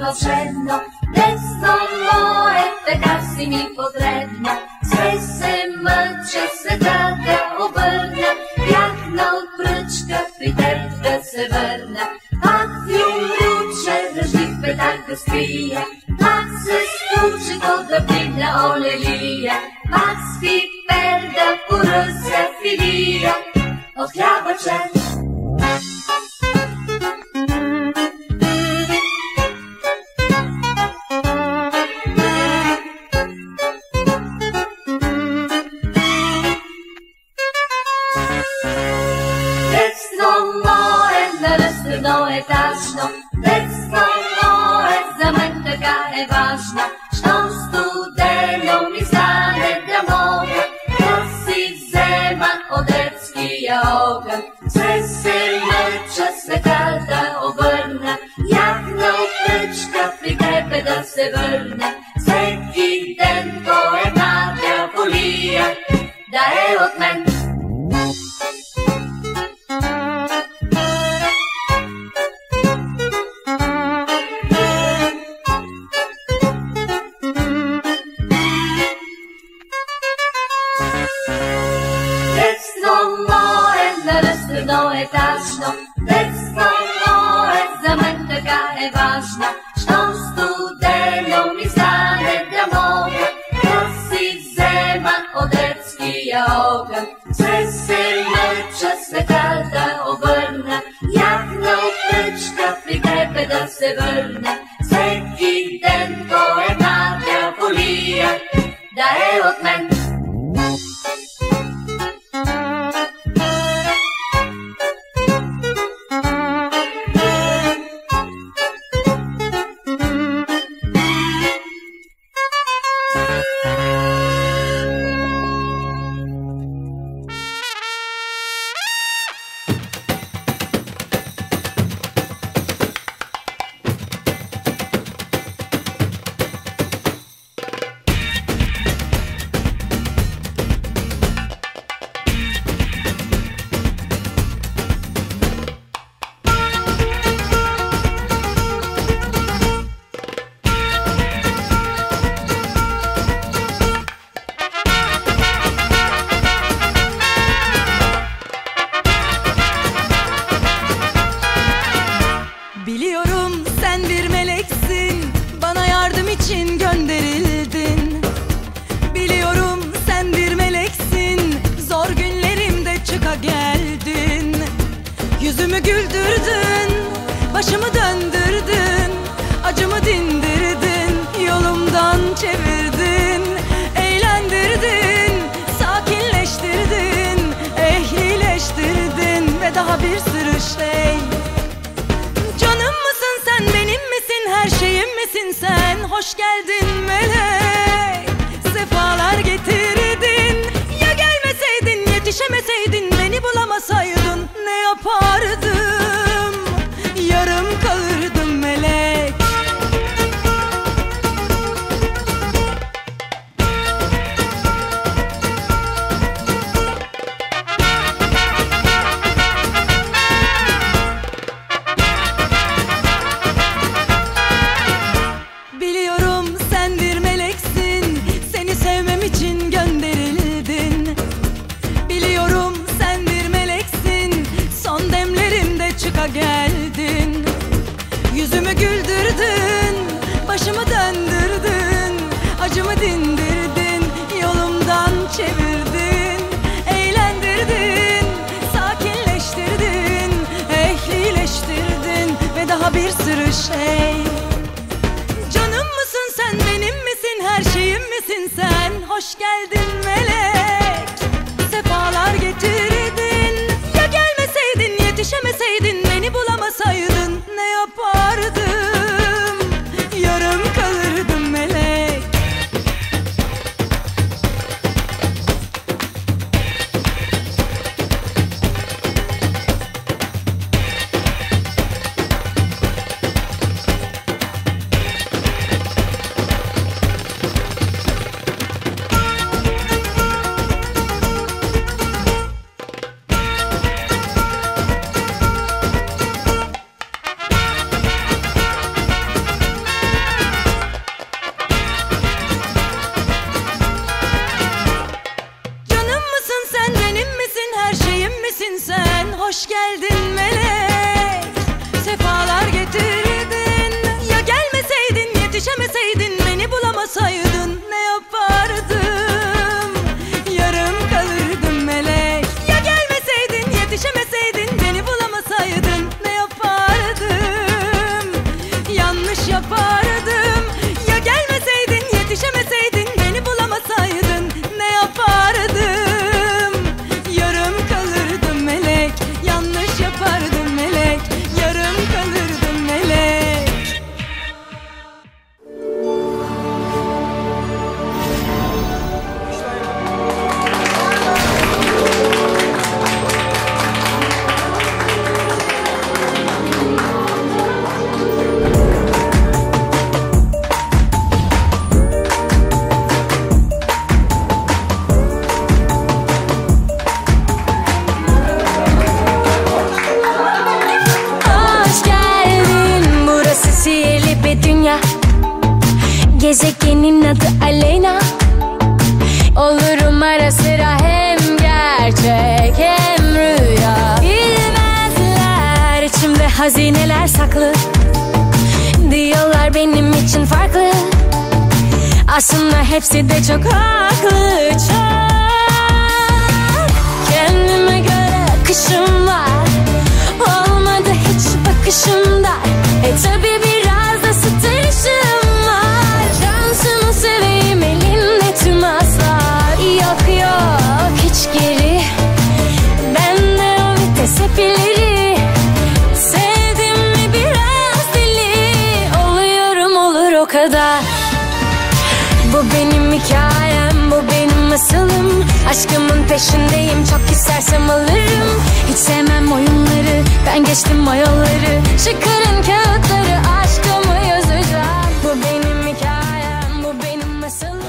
potrzebno, desno moje pegasy mi potrzebno. Sve mlče se tada obrne, jak na odprčka priterka se vrne. Pak fjum ruče, drždi petarka skrije, pak se stuči kod da pivna olelije, pak svi perda pursa filija od hrabače. Desno je tačno, desno moje, za men taka je važno, što studenom mi stane da mogu, to si zema od etskija ogan. Sve se mlča, sve kada obrne, jak na utrčka pri tebe da se vrne. Sveki den ko je mlada folija, da je od men. Desno je tačno, desno moje, za men taka je važno, što studenom mi stane da mogu, to si zema od etskija ogan. Sve se mlča, sve kada obrne, jak na utrčka pri tebe da se vrne. Sveki den ko je mlada folija, da je od men. Biliyorum sen bir meleksin, bana yardım için gönderildin. Biliyorum sen bir meleksin, zor günlerimde çıka geldin. Yüzümü güldürdün, başımı döndürdün, acımı dindirdin, yolumdan çevirdin. Eğlendirdin, sakinleştirdin, ehlileştirdin ve daha bir sürü şey. Canım mısın sen, benim misin, her şeyim misin sen? Hoş geldin melek, sefalar getirdin. Ya gelmeseydin, yetişemeseydin, beni bulamasaydın, ne yapardım? Yarım kalırdım melek. Geldin, yüzümü güldürdün, başımı döndürdün, acımı dindirdin, yolumdan çevirdin. Eğlendirdin, sakinleştirdin, ehlileştirdin ve daha bir sürü şey. Canım mısın sen, benim misin, her şeyim misin sen? Hoş geldin melek, sefalar getirdin. Ya gelmeseydin, yetişemeseydin, beni bulamasaydın, ne yapardım? Yarım kalırdım melek. hazineler saklı. Diyorlar benim için farklı. Aslında hepsi de çok haklı, çok. Kendime göre akışım var, olmadı hiç bakışımda. Tabi biraz da sıtırışım var. Şansımı seveyim, elinde tüm aslar. Yok yok hiç geri, bende o vites hep ileri. Sevdim mi biraz deli, oluyorum olur o kadar. Bu benim hikayem, bu benim masalım. Aşkımın peşindeyim, çok istersem alırım. Hiç sevmem oyunları, ben geçtim o yolları. Çıkarın kağıtları, aşkımı yazacağım. Bu benim hikayem, bu benim masalım.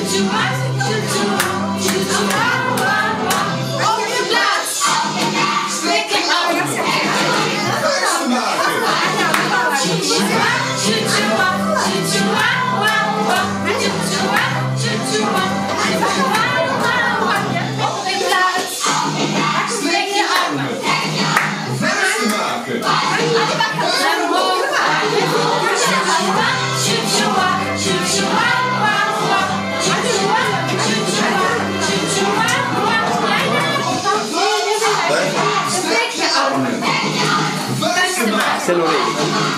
Sen oraya git.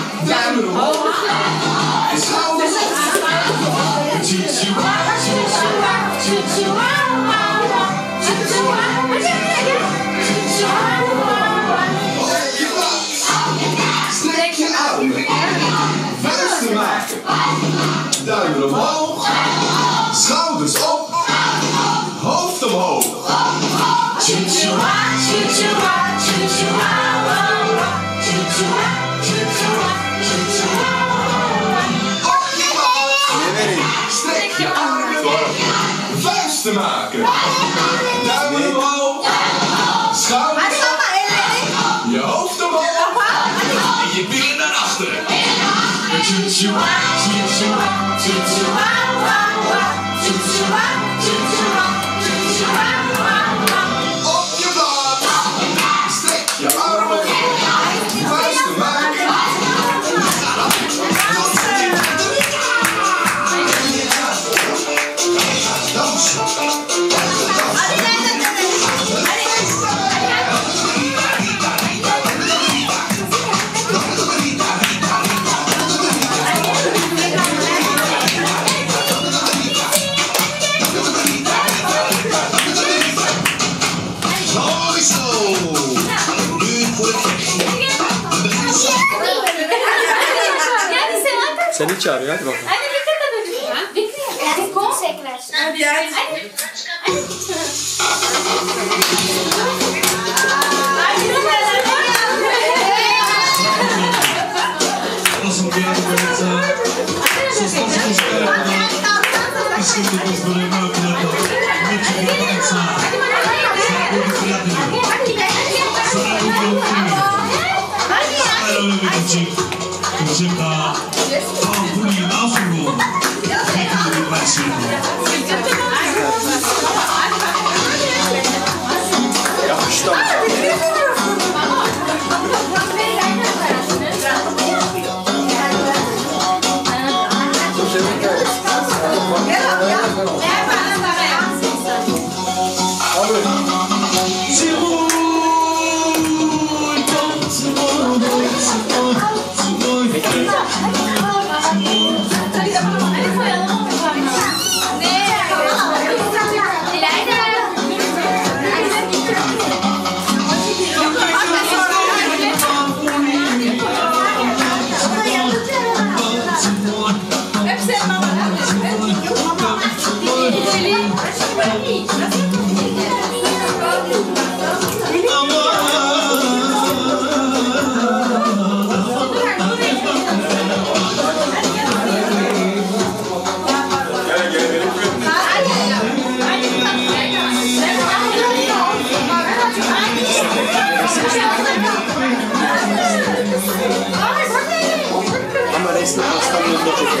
Duimen omhoog, schouders op, hoofd omhoog. Strek je armen voor vuisten maken. Duimen omhoog, schouders op, je hoofd omhoog en je benen naar achteren. Op je blad, strek je armen, vuisten maken. Seni çağırıyor, hadi bakalım. Hadi dikkat edin. Hadi konsekrasyon. Hadi. Ama resmi hastanın da çok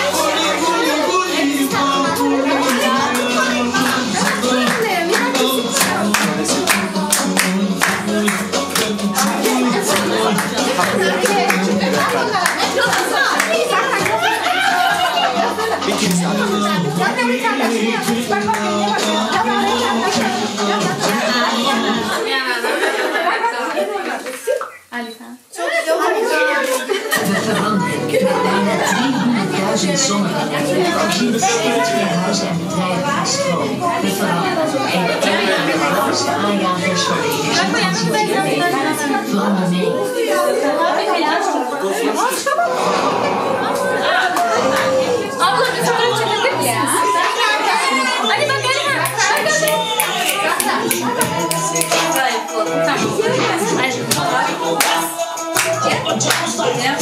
Abla bir fotoğraf çekelim ya. Hadi bak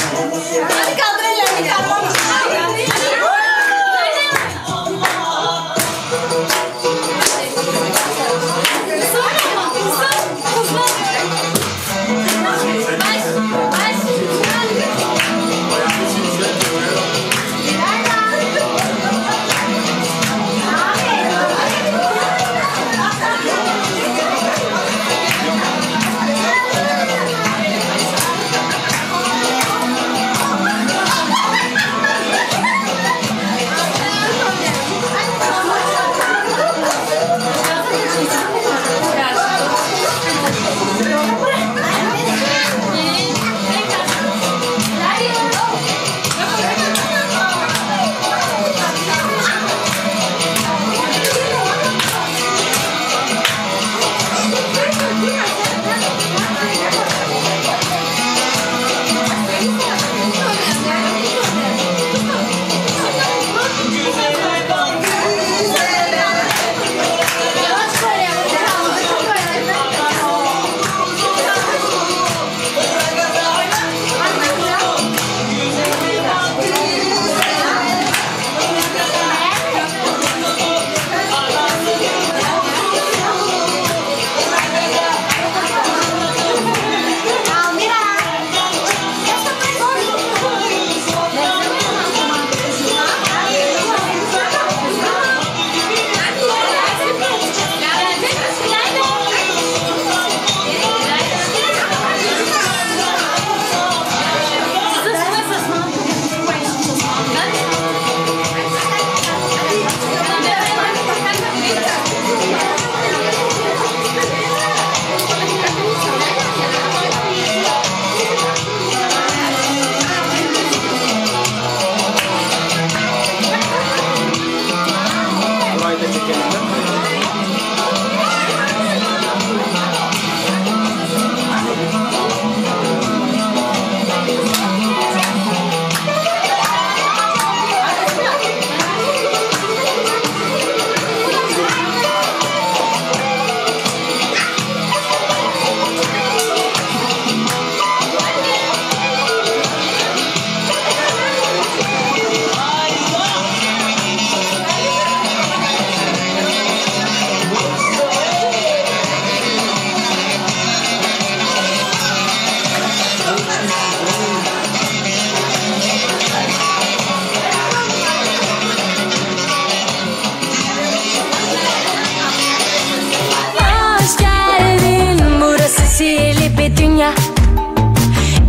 hadi kaldır ellerini.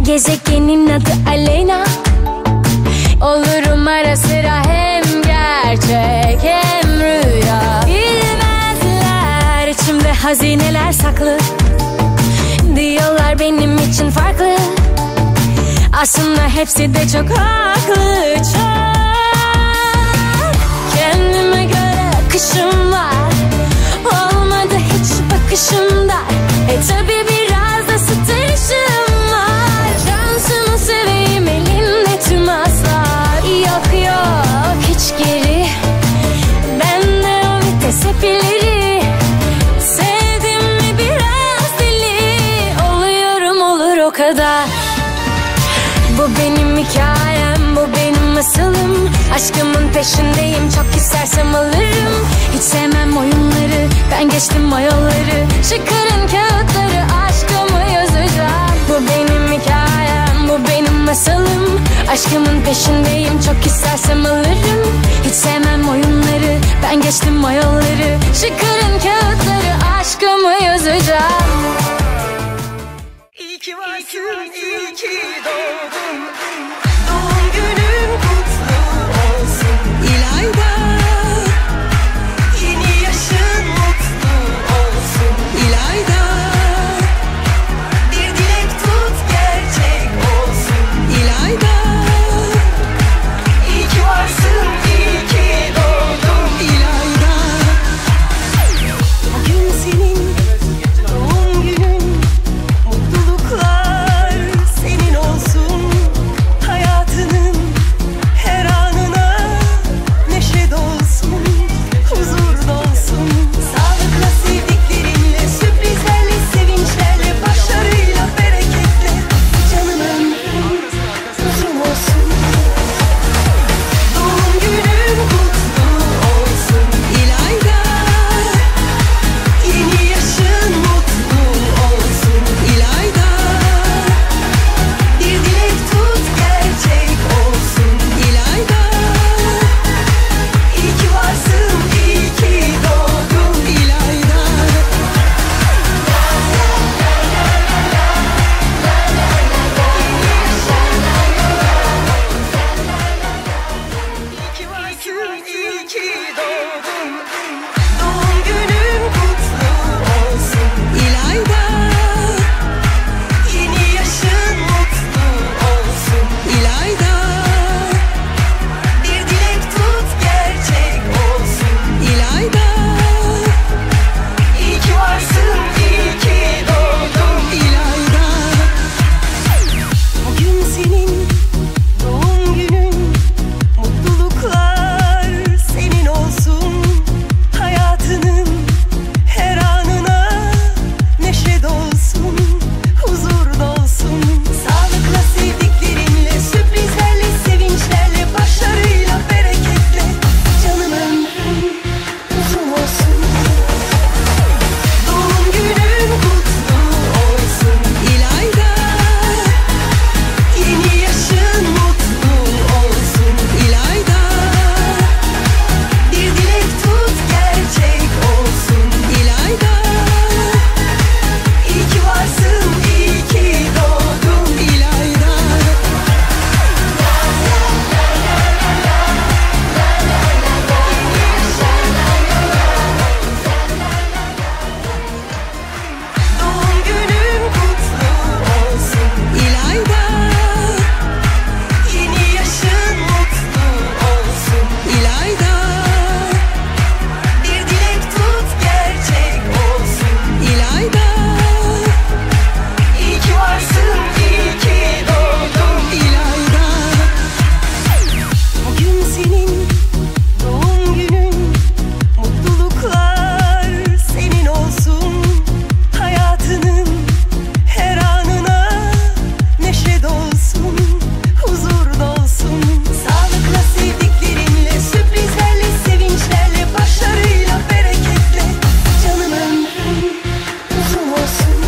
Gezegenin adı Aleyna. Olurum ara sıra hem gerçek hem rüya. Bilmezler içimde hazineler saklı. Diyorlar benim için farklı. Aslında hepsi de çok haklı, çok. Kendime göre akışım var. Olmadı hiç bakışımda. Tabi biraz da sıtırışım var. Şansımı seveyim elimde tüm aslar. Yok yok hiç geri. Bende o vites hep ileri. Sevdim mi biraz deli. Oluyorum olur o kadar. Bu benim hikayem, bu benim masalım. Aşkımın peşindeyim, çok istersem alırım. Hiç sevmem oyunları, ben geçtim o yolları. Çıkarın kağıtları, aşkımı yazacağım. Bu benim hikayem, bu benim masalım. Aşkımın peşindeyim, çok istersem alırım. Hiç sevmem oyunları, ben geçtim o yolları. Çıkarın kağıtları, aşkımı yazacağım. İyi ki varsın, iyi ki doğdun. Doğum günün kutlu olsun İlayda. Yeni yaşın mutlu olsun İlayda. Bir dilek tut gerçek olsun İlayda. İyi ki varsın, iyi ki doğdun İlayda. Bugün senin doğum günün. Mutluluklar senin olsun. Hayatının her anına neşe dolsun, huzur dolsun. Sağlıkla, sevdiklerinle, sürprizlerle, sevinçlerle, başarıyla, bereketle. Canım ömrün uzun olsun. Doğum günün kutlu olsun İlayda. Yeni yaşın mutlu olsun İlayda. Bir dilek tut gerçek olsun İlayda. İyi ki varsın, iyi ki doğdun İlayda. İyi ki varsın, iyi ki doğdun. Doğum günün kutlu olsun İlayda. Yeni yaşın mutlu olsun İlayda. Bir dilek tut gerçek olsun İlayda. İyi ki varsın, iyi ki doğdun İlayda. Bugün senin doğum günün. Mutluluklar senin olsun. Hayatının her anına neşe dolsun, huzur dolsun. Sağlıkla, sevdiklerinle, sürprizlerle, sevinçlerle, başarıyla, bereketle. Canım ömrün uzun olsun. Doğum günün kutlu olsun İlayda. Yeni yaşın mutlu olsun İlayda. Bir dilek tut gerçek olsun İlayda. İyi ki varsın, iyi ki doğdun İlayda. Doğum günün kutlu olsun İlayda. Yeni yaşın mutlu olsun İlayda. Bir dilek tut gerçek olsun İlayda. İyi ki varsın, iyi ki doğdun İlayda. Bugün senin doğum günün. Mutluluklar senin olsun. Hayatının her anına neşe dolsun, huzur dolsun. Sağlıkla, sevdiklerinle, sürprizlerle, sevinçlerle, başarıyla, bereketle. Canım ömrün uzun olsun.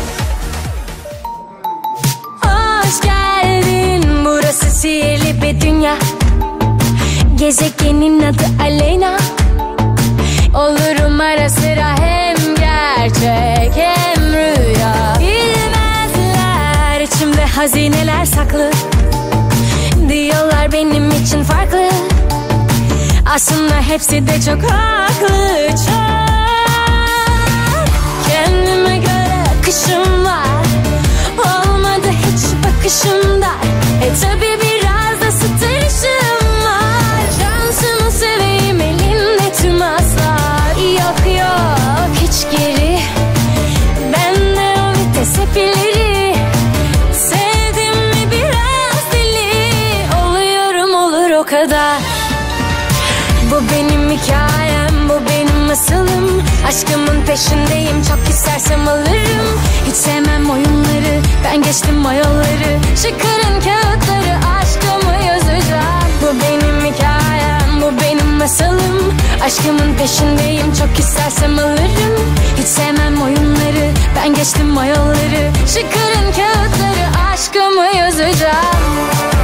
Hoş geldin, burası sihirli bir dünya. Gezegenin adı Aleyna. Olurum ara sıra hem gerçek hem rüya. Bilmezler içimde hazineler saklı. Diyorlar benim için farklı, aslında hepsi de çok haklı. Çok kendime göre akışım var, olmadı hiç bakışımda. Tabi biraz da stresim var. Şansını seveyim, elinde tüm aslar. Yok yok hiç geri, bende o vites hep ileri. Sevdim mi biraz deli, oluyorum olur o kadar. Bu benim hikayem, bu benim masalım. Aşkımın peşindeyim, çok istersem alırım. Hiç sevmem oyunları, ben geçtim o yolları. Çıkarın kağıtları, aşkımı yazacağım. Bu benim hikayem, bu benim masalım. Aşkımın peşindeyim, çok istersem alırım. Hiç sevmem oyunları, ben geçtim o yolları. Çıkarın kağıtları, aşkımı yazacağım.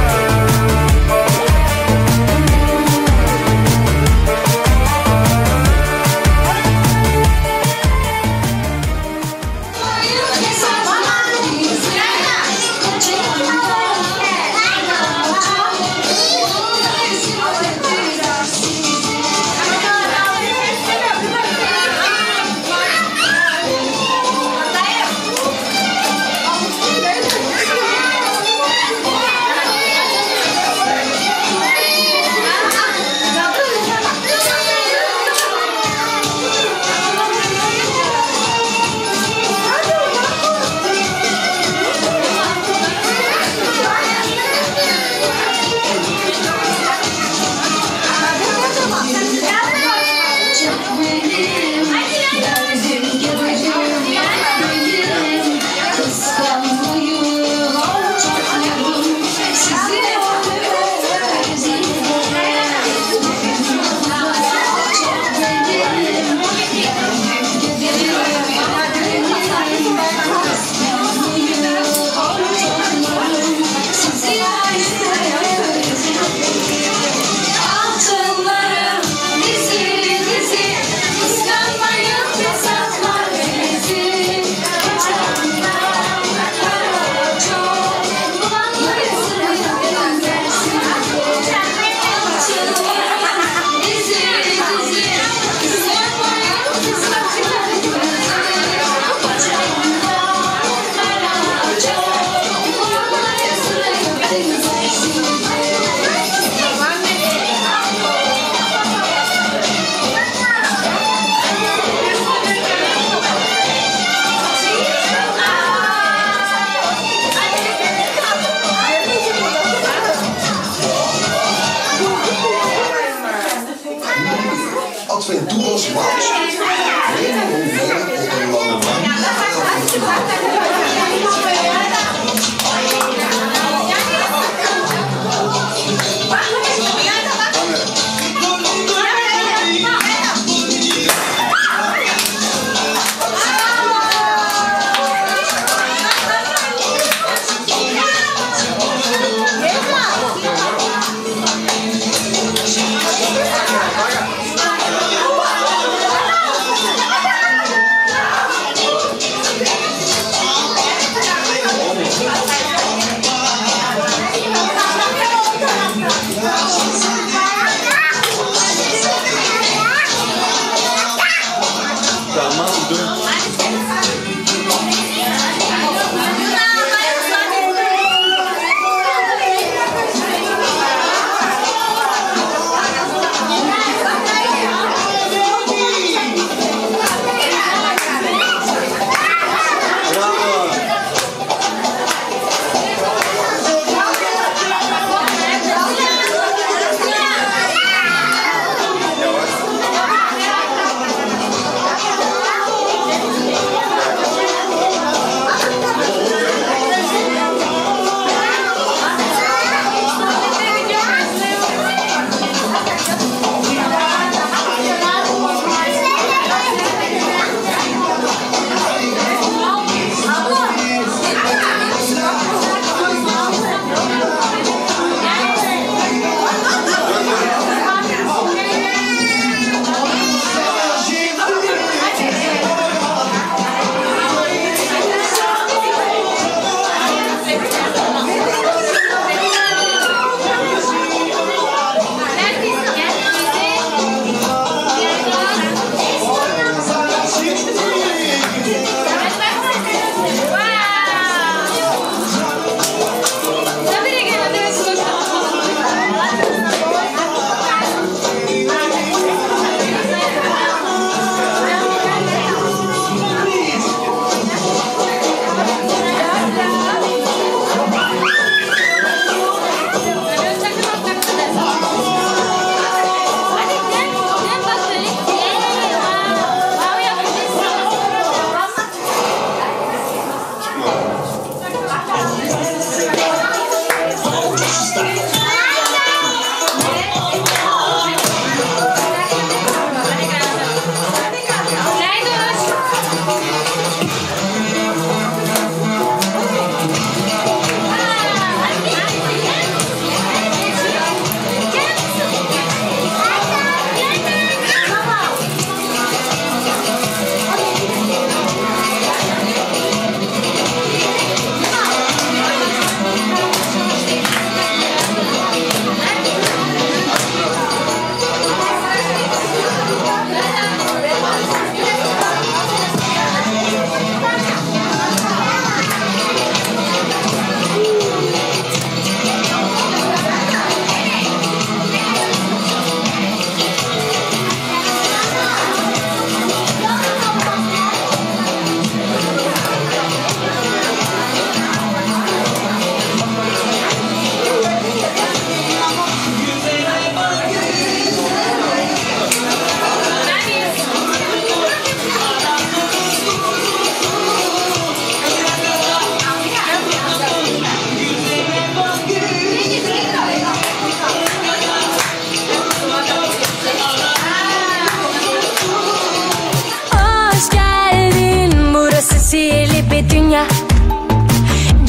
Advent toepassing was.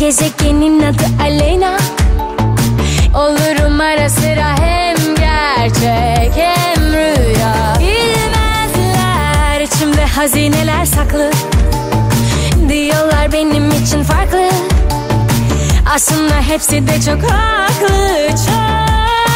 Gezegenin adı Aleyna. Olurum ara sıra hem gerçek hem rüya. Bilmezler içimde hazineler saklı. Diyorlar benim için farklı. Aslında hepsi de çok haklı, çok.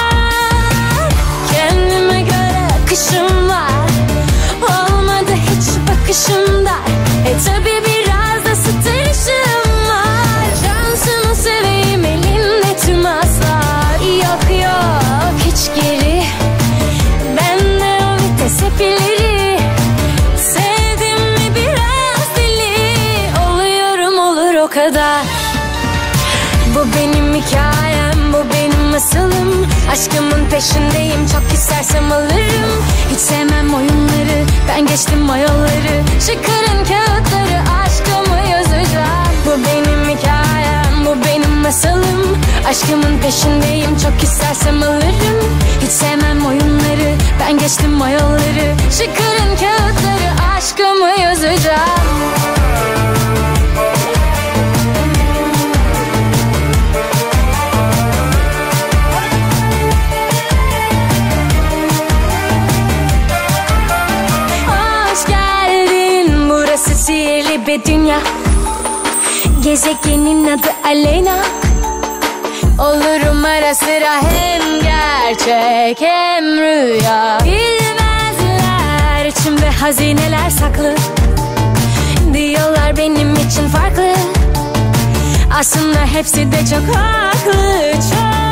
Kendime göre akışım var. Olmadı hiç bakışımda. Tabi biraz da stırışım var. Şansını seveyim elimde tüm aslar. Yok yok hiç geri. Bende o vites hep ileri. Sevdim mi biraz deli. Oluyorum olur o kadar. Bu benim hikayem, bu benim masalım. Aşkımın peşindeyim, çok istersem alırım. Hiç sevmem oyunları, ben geçtim o yolları. Çıkarın kağıtları, aşkımı yazacağım. Bu benim hikayem, bu benim masalım. Aşkımın peşindeyim, çok istersem alırım. Hiç sevmem oyunları, ben geçtim o yolları. Çıkarın kağıtları, aşkımı yazacağım. Sihirli bir dünya. Gezegenin adı Aleyna. Olurum ara sıra hem gerçek hem rüya. Bilmezler içimde hazineler saklı. Diyorlar benim için farklı. Aslında hepsi de çok haklı, çok.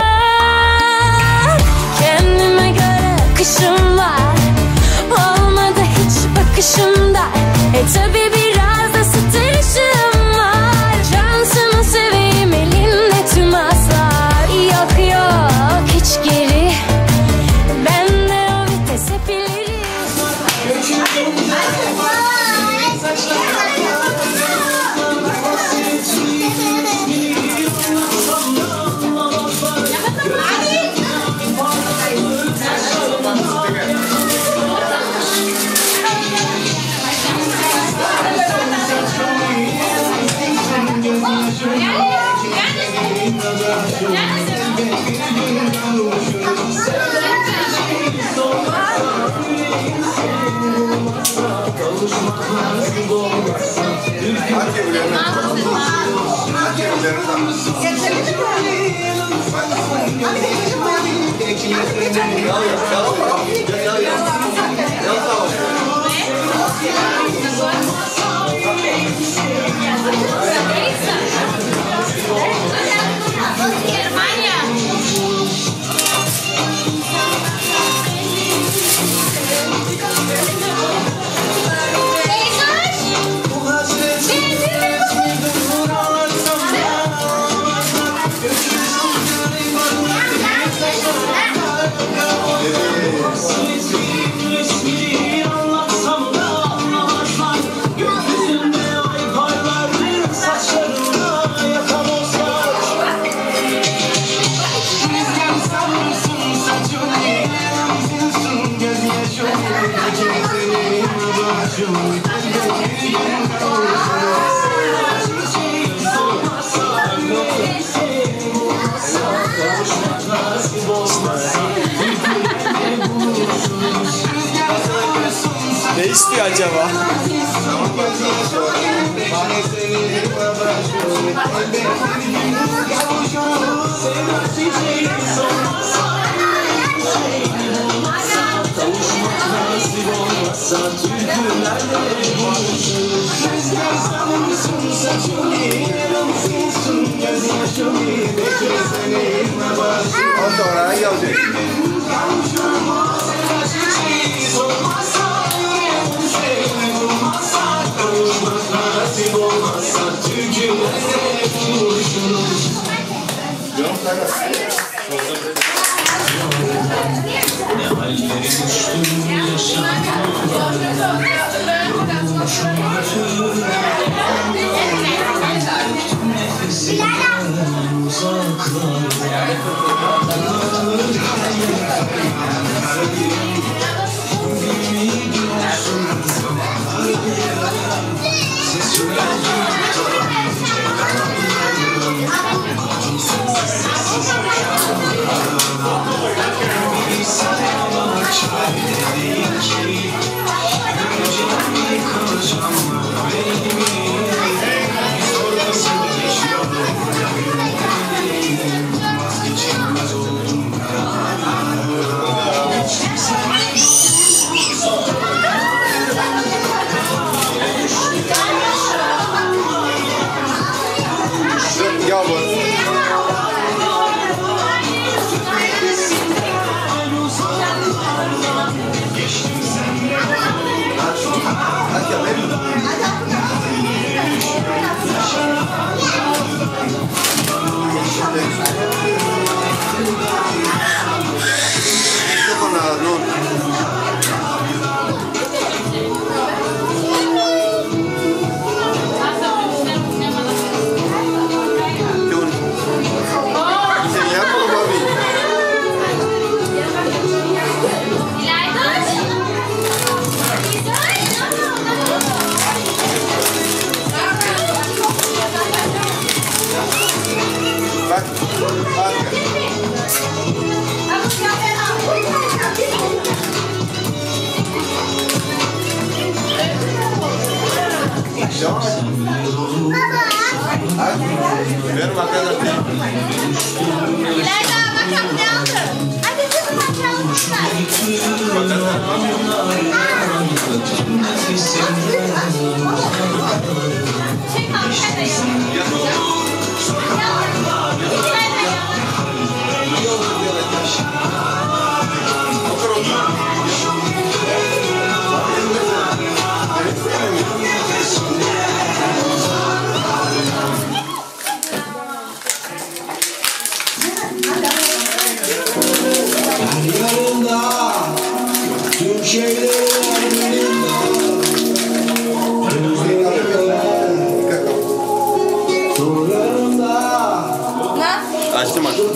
Kendime göre akışım var. Olmadı hiç bakışımda. Tabi biraz da stırışım var. Şansını seveyim elimde tüm aslar. Yok yok hiç geri. Bende o vites hep ileri. Ne istiyor acaba? Uzaklar İlayda bakalım ne aldı? Hadi kızım açalım kızlar. Çek abi sen de Yanımda tüm şeyler yanımda. Açtım açtım.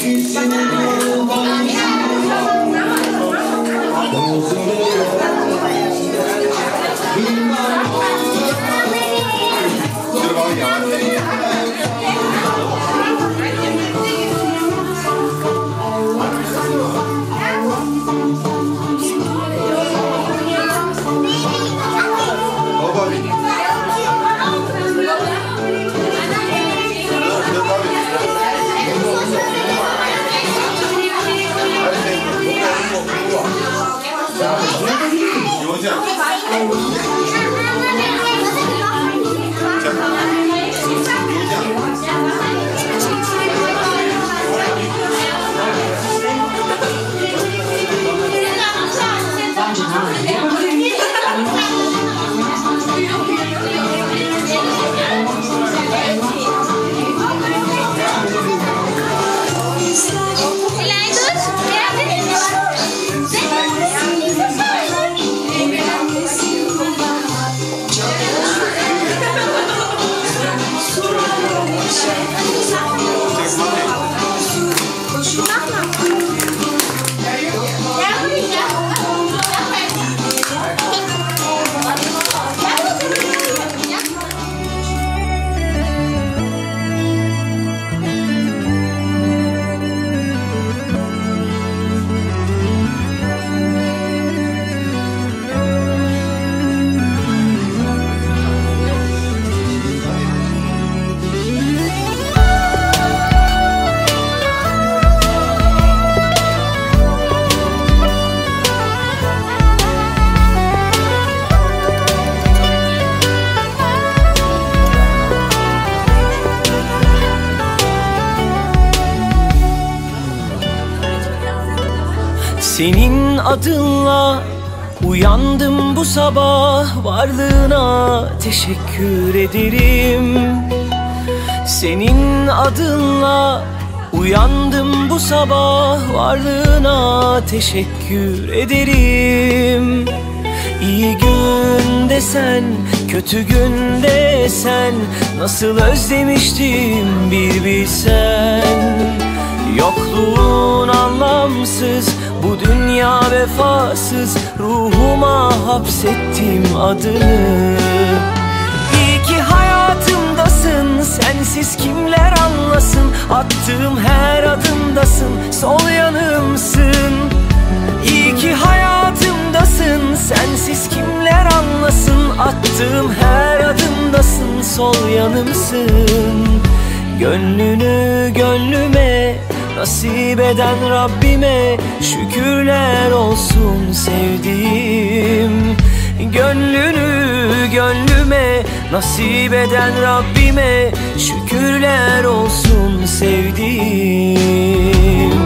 Senin adınla uyandım bu sabah, varlığına teşekkür ederim. Senin adınla uyandım bu sabah, varlığına teşekkür ederim. İyi günde sen, kötü günde sen, nasıl özlemiştim bir bilsen. Yokluğun anlamsız, bu dünya vefasız, ruhuma hapsettim adını. İyi ki hayatımdasın, sensiz kimler anlasın, attığım her adımdasın, sol yanımsın. İyi ki hayatımdasın, sensiz kimler anlasın, attığım her adımdasın, sol yanımsın. Gönlünü gönlüme nasip eden Rabbime şükürler olsun sevdiğim. Gönlünü gönlüme nasip eden Rabbime şükürler olsun sevdiğim.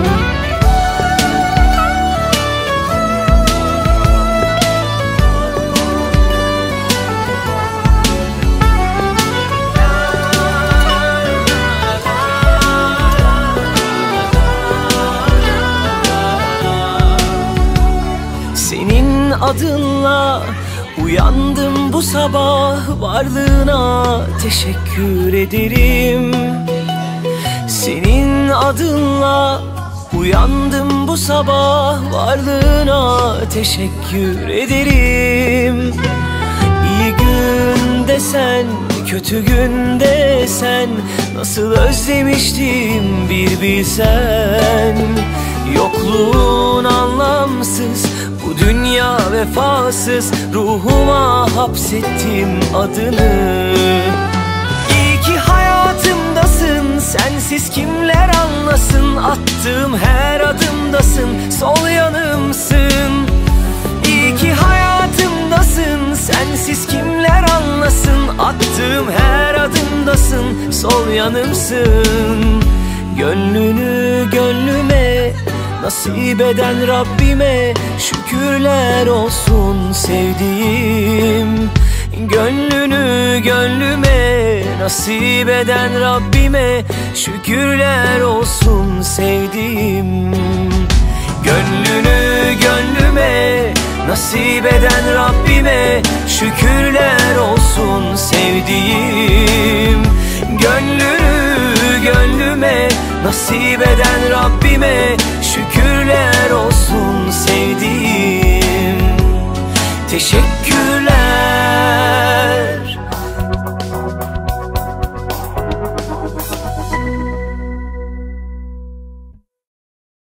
Senin adınla uyandım bu sabah, varlığına teşekkür ederim. Senin adınla uyandım bu sabah, varlığına teşekkür ederim. İyi günde sen, kötü günde sen, nasıl özlemiştim bir bilsen. Yokluğun anlamsız, bu dünya vefasız, ruhuma hapsettim adını. İyi ki hayatımdasın, sensiz kimler anlasın. Attığım her adımdasın, sol yanımsın. İyi ki hayatımdasın, sensiz kimler anlasın. Attığım her adımdasın, sol yanımsın. Gönlünü gönlüme nasip eden Rabbime şükürler olsun sevdiğim. Gönlünü gönlüme nasip eden Rabbime şükürler olsun sevdiğim. Gönlünü gönlüme nasip eden Rabbime şükürler olsun sevdiğim. Gönlünü gönlüme nasip eden Rabbime